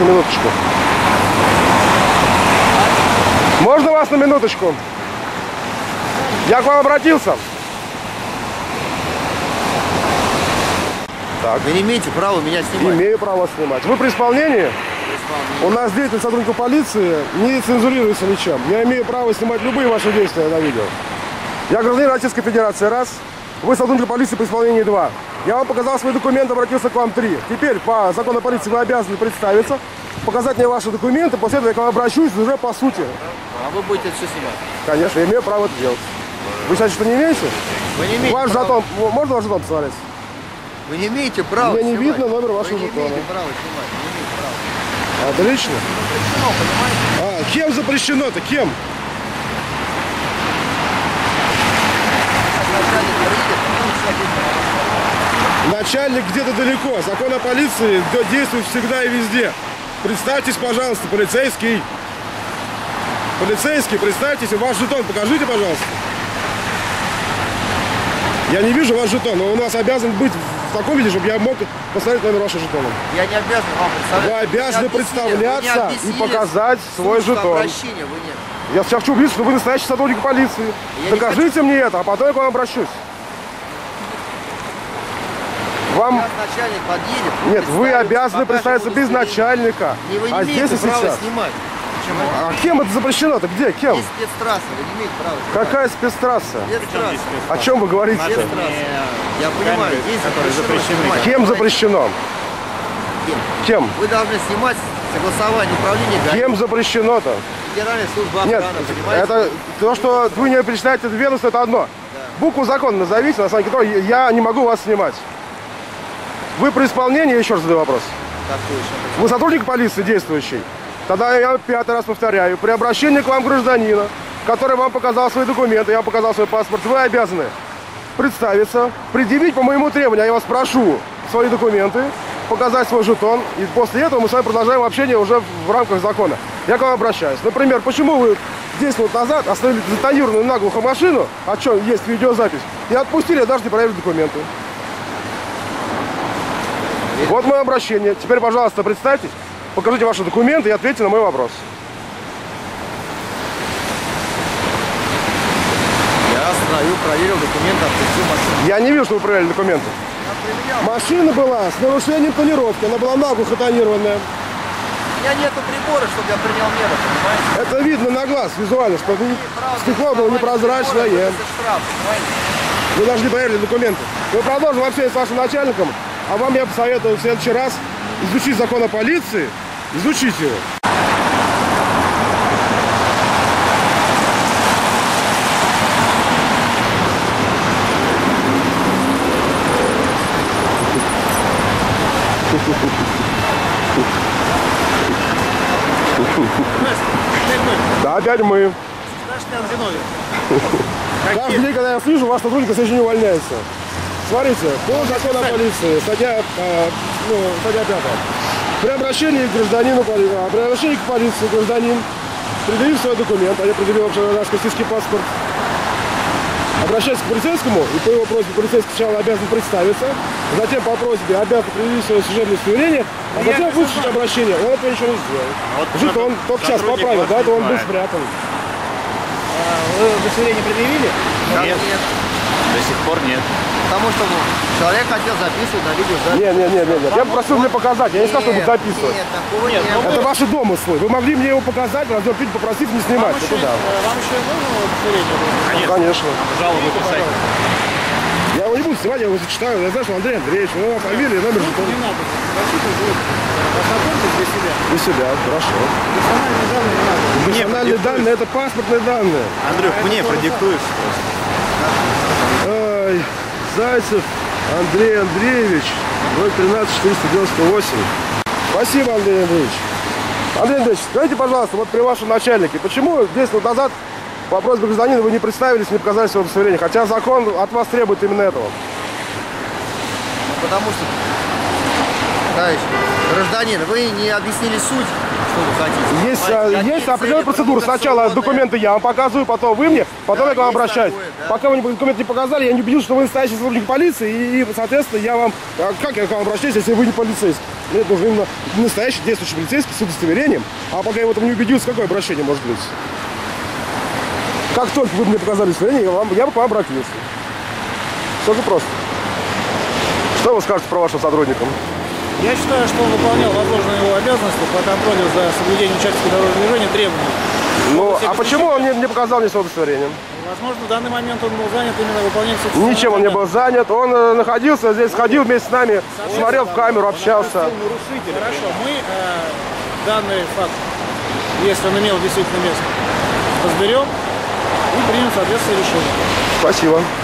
на минуточку? Можно вас на минуточку? Я к вам обратился. Так. Вы не имеете права меня снимать. Имею право снимать. Вы при исполнении? У нас деятельность сотрудника полиции не цензурируется ничем. Я имею право снимать любые ваши действия на видео. Я гражданин Российской Федерации, раз. Вы сотрудник полиции при исполнении, два. Я вам показал свои документы, обратился к вам, три. Теперь по закону о полиции вы обязаны представиться, показать мне ваши документы, после этого я к вам обращусь уже по сути. А вы будете это все снимать? Конечно, я имею право это делать. Вы считаете, что не имеете? Вы не имеете ваш права. жетон, можно ваш жетон посмотреть? Вы не имеете права Мне не снимать. видно номер вашего жетона. Вы не жетона. имеете права снимать, не имеете права. Отлично. Запрещено, понимаете? А, кем запрещено-то? Кем? Начальник где-то далеко. Закон о полиции действует всегда и везде. Представьтесь, пожалуйста, полицейский. Полицейский, представьтесь, ваш жетон покажите, пожалуйста. Я не вижу ваш жетон, но у нас обязан быть в таком виде, чтобы я мог посмотреть номер вашего жетона. Я не обязан вам представлять. Вы обязаны представляться и показать свой жетон. Обращение вы нет. Я сейчас хочу убедиться, что вы настоящий сотрудник полиции. Докажите мне это, а потом я к вам обращусь. Вам... Сейчас начальник подъедет. Нет, вы обязаны представиться без начальника. Вы не а имеете здесь и права сейчас. снимать. Почему? А кем это запрещено-то? Где? Кем? Есть спецтрасса, вы не имеете права снимать. Какая спецтрасса? Спецтрасса. О чем вы говорите? Спецтрасса. Я понимаю, здесь запрещено. Кем запрещено? Кем? Вы должны снимать согласование управления ГАИ. Кем запрещено-то? Федеральная служба Нет, охраны, понимаете? это то, что вы не перечисляете это ведомство, это одно. Букву закона назовите, на основании которого я не могу вас снимать. Вы при исполнении, еще раз задаю вопрос. Вы сотрудник полиции действующий? Тогда я 5-й раз повторяю, при обращении к вам гражданина, который вам показал свои документы, я вам показал свой паспорт, вы обязаны представиться, предъявить по моему требованию, я вас прошу, свои документы, показать свой жетон, и после этого мы с вами продолжаем общение уже в рамках закона. Я к вам обращаюсь. Например, почему вы 10 минут назад остановили затонированную наглухо машину, о чем есть видеозапись, и отпустили, даже не проверили документы. Вот мое обращение. Теперь, пожалуйста, представьтесь, покажите ваши документы и ответьте на мой вопрос. Я остановил, проверил документы, отпустил машину. Я не вижу, что вы проверяли документы. Машина была с нарушением тонировки, она была наглухо тонированная. У меня нету прибора, чтобы я принял меры, понимаете? Это видно на глаз, визуально, что стекло было непрозрачное. Вы даже не проверили документы. Мы продолжим общение с вашим начальником, а вам я посоветую в следующий раз изучить закон о полиции, изучить его. Да, опять мы. Каждый день, когда я слышу, ваш сотрудник на следующий день увольняется. Смотрите, по закону о полиции, статья 5. При обращении к гражданину, при обращении к полиции гражданин, предъявив свой документ, а я предъявил общероссийский паспорт, обращается к полицейскому, и по его просьбе полицейский сначала обязан представиться, затем по просьбе обязан предъявить свое служебное удостоверение, а затем выслушать обращение. Он этого ничего не сделал. Жетон только сейчас поправил, да, это он был спрятан. Вы удостоверение предъявили? Нет. До сих пор нет. Потому что человек хотел записывать на видео. Нет. Я попросил мне показать, я не сказал, что буду записывать. Нет, такого нет. Это ваши домыслы. Вы могли мне его показать, попросив не снимать. Вам еще нужно удостоверение? Конечно. Жалобы писать. Я его не буду снимать, я его зачитаю. Я знаю, что Андрей Андреевич, его фамилия, номер жетона. Не надо. Ознакомьтесь для себя. Для себя, хорошо. Персональные данные не надо. Персональные данные, это паспортные данные. Андрюх, мне продиктуешь. Ой, Зайцев Андрей Андреевич, 013-498. Спасибо, Андрей Андреевич. Андрей Андреевич, скажите, пожалуйста, вот при вашем начальнике, почему 10 минут назад по просьбе гражданина вы не представились, не показали свое удостоверение, хотя закон от вас требует именно этого? Потому что, товарищ гражданин, вы не объяснили суть, что вы хотите. Есть определенная процедура. Сначала документы я вам показываю, потом вы мне, потом я к вам обращаюсь. Пока вы документы не показали, я не убедился, что вы настоящий сотрудник полиции, и, соответственно, я вам... Как я к вам обращаюсь, если вы не полицейский? Мне нужен именно настоящий действующий полицейский с удостоверением. А пока я в этом не убедился, какое обращение может быть? Как только вы мне показали удостоверение, я бы к вам обратился. Все же просто. Что вы скажете про вашего сотрудника? Я считаю, что он выполнял возложенные его обязанности по контролю за соблюдением участкового дорожного движения требований. Ну, а почему он не показал мне свое удостоверение? Возможно, в данный момент он был занят именно выполнением всех Ничем он не был занят. Он находился здесь, ходил вместе с нами, смотрел в камеру, общался. Хорошо, мы данный факт, если он имел действительно место, разберем и примем соответствующее решение. Спасибо.